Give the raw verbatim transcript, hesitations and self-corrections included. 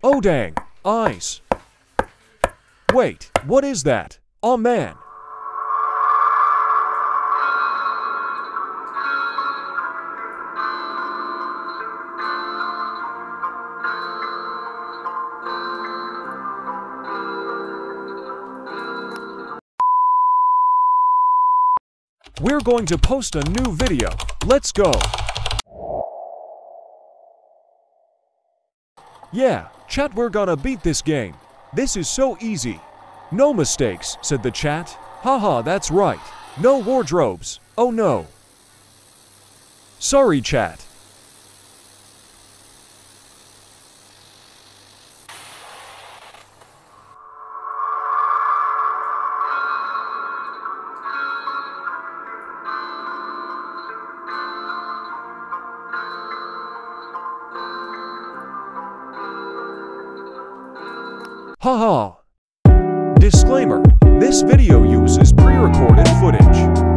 Oh dang, ice. Wait, what is that? Oh man. We're going to post a new video. Let's go. Yeah, chat, we're gonna beat this game. This is so easy. No mistakes, said the chat. Haha, that's right. No wardrobes. Oh no. Sorry, chat. Haha. Disclaimer: this video uses pre-recorded footage.